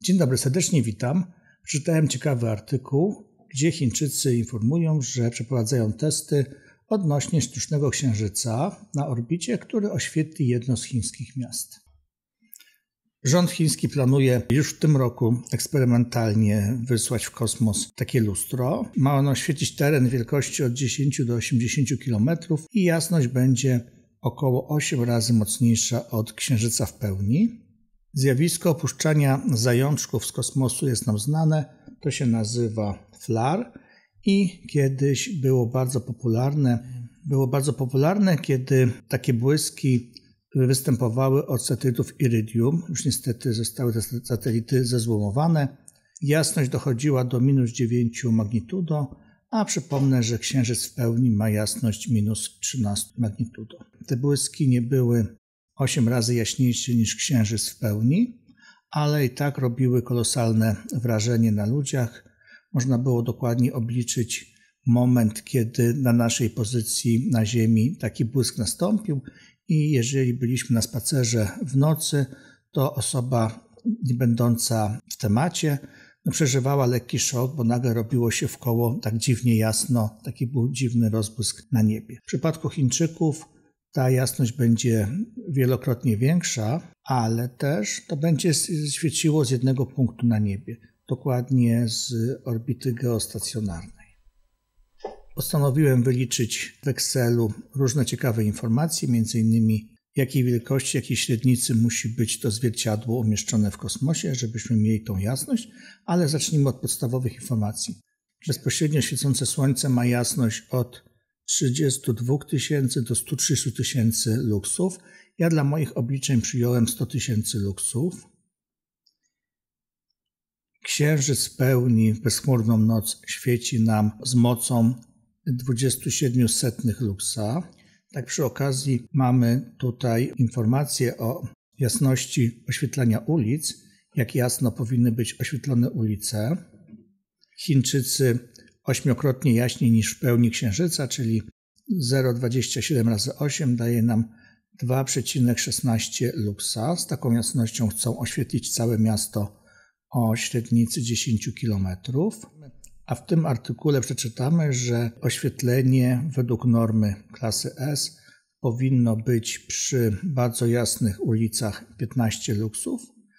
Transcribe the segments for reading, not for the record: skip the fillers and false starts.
Dzień dobry, serdecznie witam. Przeczytałem ciekawy artykuł, gdzie Chińczycy informują, że przeprowadzają testy odnośnie sztucznego księżyca na orbicie, który oświetli jedno z chińskich miast. Rząd chiński planuje już w tym roku eksperymentalnie wysłać w kosmos takie lustro. Ma ono oświetlić teren wielkości od 10 do 80 km i jasność będzie około 8 razy mocniejsza od księżyca w pełni. Zjawisko opuszczania zajączków z kosmosu jest nam znane, to się nazywa FLAR i kiedyś było bardzo popularne, kiedy takie błyski występowały od satelitów Iridium. Już niestety zostały te satelity zezłomowane. Jasność dochodziła do -9 magnitudo, a przypomnę, że księżyc w pełni ma jasność -13 magnitudo. Te błyski nie były 8 razy jaśniejsze niż księżyc w pełni, ale i tak robiły kolosalne wrażenie na ludziach. Można było dokładnie obliczyć moment, kiedy na naszej pozycji na Ziemi taki błysk nastąpił i jeżeli byliśmy na spacerze w nocy, to osoba nie będąca w temacie przeżywała lekki szok, bo nagle robiło się wkoło tak dziwnie jasno, taki był dziwny rozbłysk na niebie. W przypadku Chińczyków ta jasność będzie wielokrotnie większa, ale też to będzie świeciło z jednego punktu na niebie, dokładnie z orbity geostacjonarnej. Postanowiłem wyliczyć w Excelu różne ciekawe informacje, m.in. jakiej wielkości, jakiej średnicy musi być to zwierciadło umieszczone w kosmosie, żebyśmy mieli tą jasność, ale zacznijmy od podstawowych informacji. Bezpośrednio świecące Słońce ma jasność od 32 000 do 130 000 luksów. Ja dla moich obliczeń przyjąłem 100 000 luksów. Księżyc w pełni w bezchmurną noc świeci nam z mocą 0,27 luksa. Tak przy okazji mamy tutaj informacje o jasności oświetlania ulic, jak jasno powinny być oświetlone ulice. Chińczycy 8-krotnie jaśniej niż w pełni księżyca, czyli 0,27 razy 8 daje nam 2,16 luksa. Z taką jasnością chcą oświetlić całe miasto o średnicy 10 km. A w tym artykule przeczytamy, że oświetlenie według normy klasy S powinno być przy bardzo jasnych ulicach 15 luksów,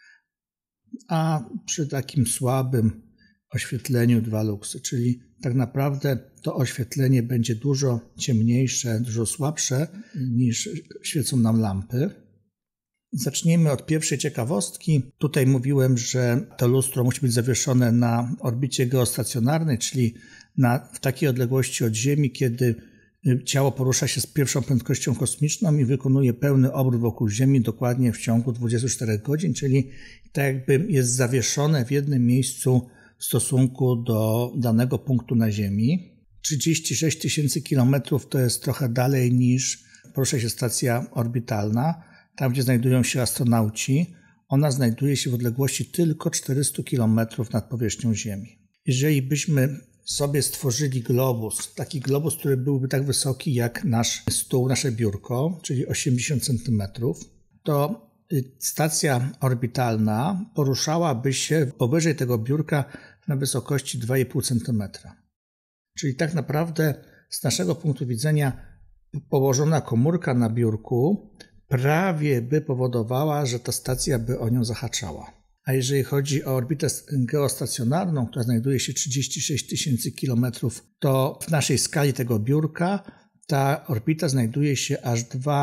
a przy takim słabym oświetleniu 2 luksy, czyli tak naprawdę to oświetlenie będzie dużo ciemniejsze, dużo słabsze niż świecą nam lampy. Zacznijmy od pierwszej ciekawostki. Tutaj mówiłem, że to lustro musi być zawieszone na orbicie geostacjonarnej, czyli w takiej odległości od Ziemi, kiedy ciało porusza się z pierwszą prędkością kosmiczną i wykonuje pełny obrót wokół Ziemi dokładnie w ciągu 24 godzin, czyli tak jakby jest zawieszone w jednym miejscu w stosunku do danego punktu na Ziemi. 36 000 km to jest trochę dalej niż porusza się stacja orbitalna, tam gdzie znajdują się astronauci. Ona znajduje się w odległości tylko 400 km nad powierzchnią Ziemi. Jeżeli byśmy sobie stworzyli globus, taki globus, który byłby tak wysoki jak nasz stół, nasze biurko, czyli 80 cm, to stacja orbitalna poruszałaby się powyżej tego biurka na wysokości 2,5 cm. Czyli tak naprawdę z naszego punktu widzenia położona komórka na biurku prawie by powodowała, że ta stacja by o nią zahaczała. A jeżeli chodzi o orbitę geostacjonarną, która znajduje się 36 000 km, to w naszej skali tego biurka ta orbita znajduje się aż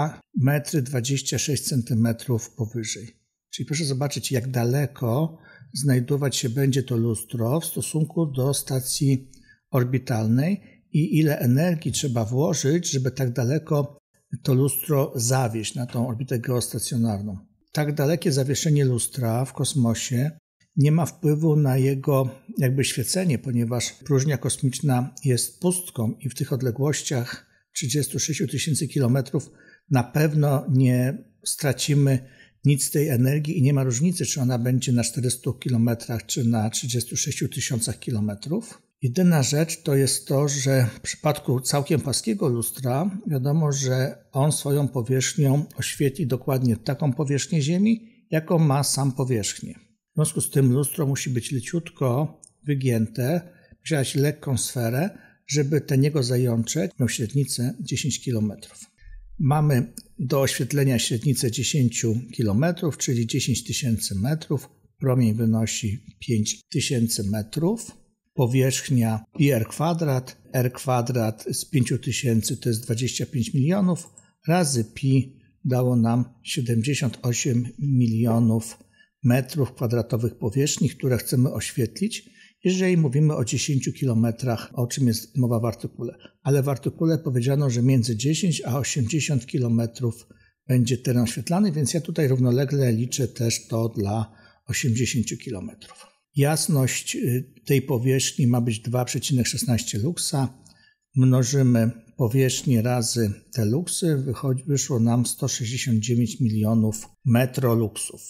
2,26 m powyżej. Czyli proszę zobaczyć, jak daleko znajdować się będzie to lustro w stosunku do stacji orbitalnej i ile energii trzeba włożyć, żeby tak daleko to lustro zawieść na tą orbitę geostacjonarną. Tak dalekie zawieszenie lustra w kosmosie nie ma wpływu na jego jakby świecenie, ponieważ próżnia kosmiczna jest pustką i w tych odległościach 36 000 km na pewno nie stracimy nic z tej energii i nie ma różnicy, czy ona będzie na 400 km, czy na 36 000 km. Jedyna rzecz to jest to, że w przypadku całkiem płaskiego lustra wiadomo, że on swoją powierzchnią oświetli dokładnie taką powierzchnię Ziemi, jaką ma sam powierzchnię. W związku z tym lustro musi być leciutko wygięte, posiadać lekką sferę, żeby ten jego zajączek miał średnicę 10 km. Mamy do oświetlenia średnicę 10 km, czyli 10 tysięcy metrów. Promień wynosi 5000 metrów. Powierzchnia πr kwadrat, r kwadrat z 5000 to jest 25 milionów, razy pi dało nam 78 milionów metrów kwadratowych powierzchni, które chcemy oświetlić, jeżeli mówimy o 10 kilometrach, o czym jest mowa w artykule. Ale w artykule powiedziano, że między 10 a 80 kilometrów będzie teren oświetlany, więc ja tutaj równolegle liczę też to dla 80 kilometrów. Jasność tej powierzchni ma być 2,16 luksa. Mnożymy powierzchnię razy te luksy, wyszło nam 169 milionów metroluksów.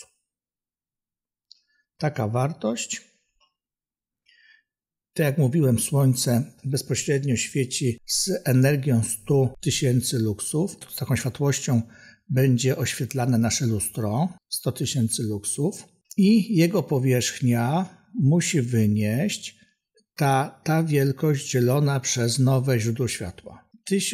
Taka wartość. Tak jak mówiłem, Słońce bezpośrednio świeci z energią 100 tysięcy luksów. Z taką światłością będzie oświetlane nasze lustro, 100 tysięcy luksów. I jego powierzchnia musi wynieść ta wielkość dzielona przez nowe źródło światła.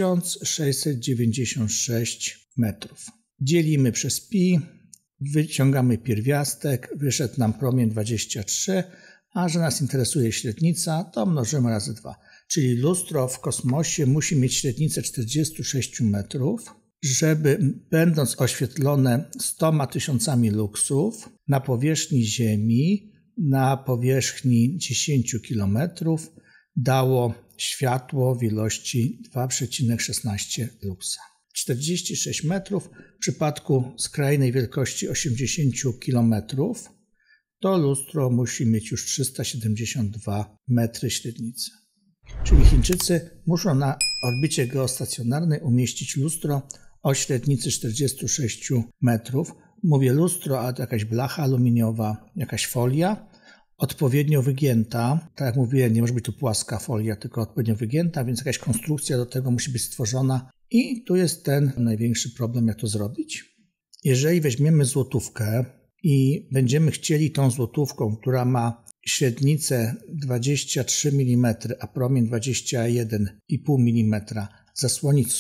1696 metrów. Dzielimy przez pi, wyciągamy pierwiastek, wyszedł nam promień 23, a że nas interesuje średnica, to mnożymy razy 2. Czyli lustro w kosmosie musi mieć średnicę 46 metrów, żeby będąc oświetlone 100 tysiącami luksów na powierzchni Ziemi, na powierzchni 10 km dało światło w ilości 2,16 luksa. 46 metrów w przypadku skrajnej wielkości 80 km to lustro musi mieć już 372 metry średnicy. Czyli Chińczycy muszą na orbicie geostacjonarnej umieścić lustro o średnicy 46 metrów. Mówię lustro, ale to jakaś blacha aluminiowa, jakaś folia, odpowiednio wygięta. Tak jak mówiłem, nie może być to płaska folia, tylko odpowiednio wygięta, więc jakaś konstrukcja do tego musi być stworzona. I tu jest ten największy problem, jak to zrobić. Jeżeli weźmiemy złotówkę i będziemy chcieli tą złotówką, która ma średnicę 23 mm, a promień 21,5 mm, zasłonić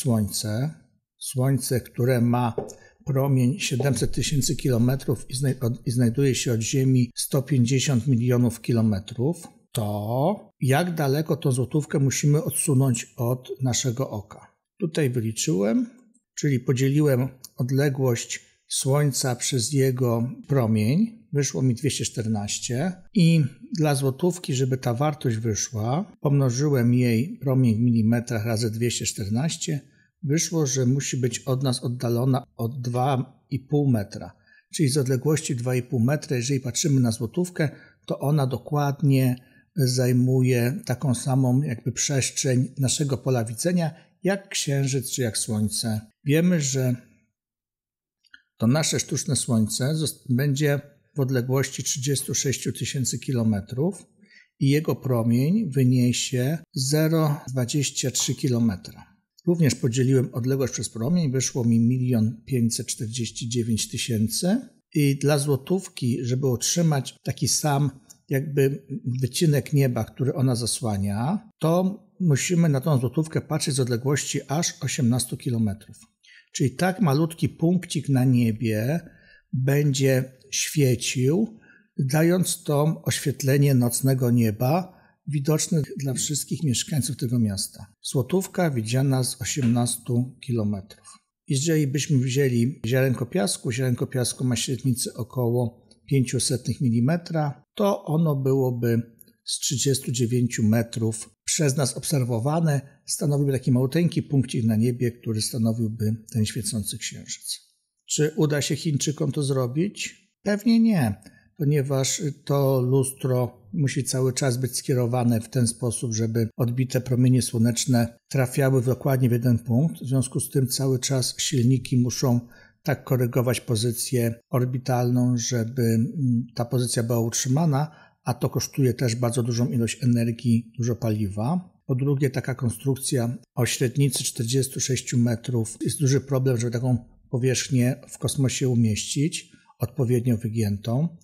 Słońce, które ma promień 700 tysięcy kilometrów i znajduje się od Ziemi 150 milionów kilometrów, to jak daleko tą złotówkę musimy odsunąć od naszego oka? Tutaj wyliczyłem, czyli podzieliłem odległość Słońca przez jego promień, wyszło mi 214 i dla złotówki, żeby ta wartość wyszła, pomnożyłem jej promień w milimetrach razy 214, wyszło, że musi być od nas oddalona od 2,5 metra. Czyli z odległości 2,5 metra, jeżeli patrzymy na złotówkę, to ona dokładnie zajmuje taką samą jakby przestrzeń naszego pola widzenia, jak Księżyc czy jak Słońce. Wiemy, że to nasze sztuczne Słońce będzie w odległości 36 tysięcy kilometrów i jego promień wyniesie 0,23 kilometra. Również podzieliłem odległość przez promień, wyszło mi 1 549 000 i dla złotówki, żeby utrzymać taki sam jakby wycinek nieba, który ona zasłania, to musimy na tą złotówkę patrzeć z odległości aż 18 km. Czyli tak malutki punkcik na niebie będzie świecił, dając to oświetlenie nocnego nieba, widoczny dla wszystkich mieszkańców tego miasta. Złotówka widziana z 18 km. Jeżeli byśmy wzięli ziarenko piasku ma średnicę około 0,05 mm, to ono byłoby z 39 metrów przez nas obserwowane, stanowiłby taki maluteńki punkcik na niebie, który stanowiłby ten świecący księżyc. Czy uda się Chińczykom to zrobić? Pewnie nie, ponieważ to lustro musi cały czas być skierowane w ten sposób, żeby odbite promienie słoneczne trafiały dokładnie w jeden punkt. W związku z tym cały czas silniki muszą tak korygować pozycję orbitalną, żeby ta pozycja była utrzymana, a to kosztuje też bardzo dużą ilość energii, dużo paliwa. Po drugie, taka konstrukcja o średnicy 46 metrów jest duży problem, żeby taką powierzchnię w kosmosie umieścić, odpowiednio wygiętą.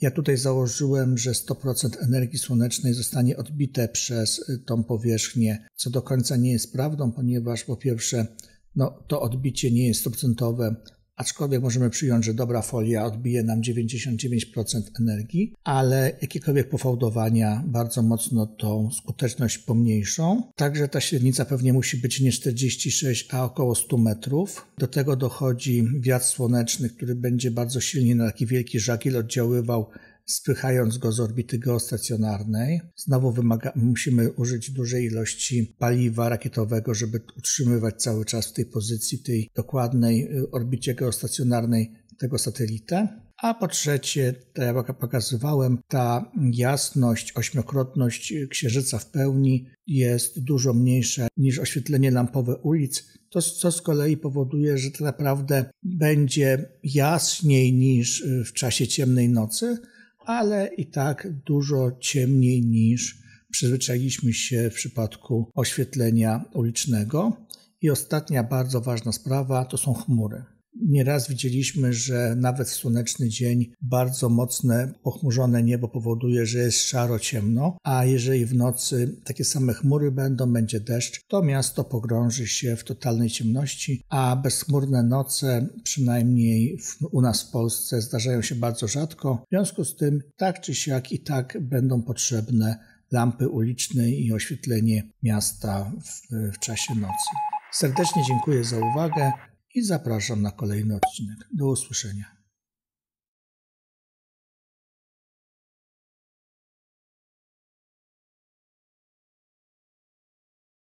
Ja tutaj założyłem, że 100% energii słonecznej zostanie odbite przez tą powierzchnię, co do końca nie jest prawdą, ponieważ po pierwsze to odbicie nie jest 100%, aczkolwiek możemy przyjąć, że dobra folia odbije nam 99% energii, ale jakiekolwiek pofałdowania bardzo mocno tą skuteczność pomniejszą. Także ta średnica pewnie musi być nie 46, a około 100 metrów. Do tego dochodzi wiatr słoneczny, który będzie bardzo silnie na taki wielki żagiel oddziaływał, spychając go z orbity geostacjonarnej. Znowu musimy użyć dużej ilości paliwa rakietowego, żeby utrzymywać cały czas w tej pozycji, w tej dokładnej orbicie geostacjonarnej tego satelitę. A po trzecie, tak jak pokazywałem, ta jasność, ośmiokrotność Księżyca w pełni jest dużo mniejsza niż oświetlenie lampowe ulic, co z kolei powoduje, że tak naprawdę będzie jaśniej niż w czasie ciemnej nocy, ale i tak dużo ciemniej niż przyzwyczailiśmy się w przypadku oświetlenia ulicznego. I ostatnia bardzo ważna sprawa to są chmury. Nieraz widzieliśmy, że nawet w słoneczny dzień bardzo mocne pochmurzone niebo powoduje, że jest szaro-ciemno, a jeżeli w nocy takie same chmury będzie deszcz, to miasto pogrąży się w totalnej ciemności, a bezchmurne noce, przynajmniej u nas w Polsce, zdarzają się bardzo rzadko. W związku z tym tak czy siak i tak będą potrzebne lampy uliczne i oświetlenie miasta w czasie nocy. Serdecznie dziękuję za uwagę i zapraszam na kolejny odcinek. Do usłyszenia.